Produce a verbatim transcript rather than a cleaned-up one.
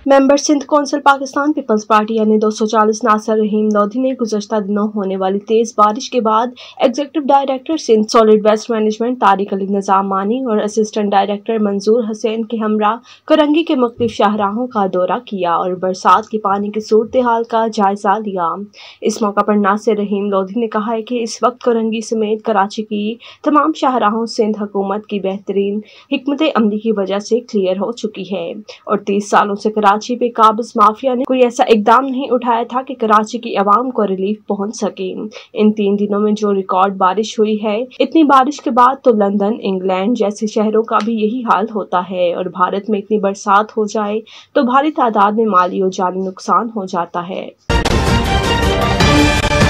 ممبر Sindh council Pakistan Peoples Party یعنی دو سو چالیس ناصر رحیم لودھی نے گزشتہ دنوں ہونے والی تیز بارش کے بعد executive director Sindh solid waste management Tariq Ali Nizamani اور اسسٹنٹ ڈائریکٹر منظور حسین کے ہمراہ کرنگی کے مختلف شاہراہوں کا دورہ کیا اور برسات کے پانی کی صورتحال کا جائزہ لیا۔ اس موقع پر ناصر رحیم لودھی نے کہا ہے کہ اس وقت کرنگی سمیت کراچی کی تمام شاہراہوں سندھ حکومت کی بہترین حکمت عملی کی وجہ سے کلیئر ہو چکی ہے اور تیس سالوں سے کراچی پہ قابض مافیا نے کوئی ایسا اقدام نہیں اٹھایا تھا کہ کراچی کی عوام کو ریلیف پہنچ سکے۔ ان تین دنوں میں جو ریکارڈ بارش ہوئی ہے، اتنی بارش کے بعد تو لندن، انگلینڈ جیسے شہروں کا بھی یہی حال ہوتا ہے اور بھارت میں اتنی برسات ہو جائے تو بھاری تعداد میں مالی اور جانی نقصان ہو جاتا ہے۔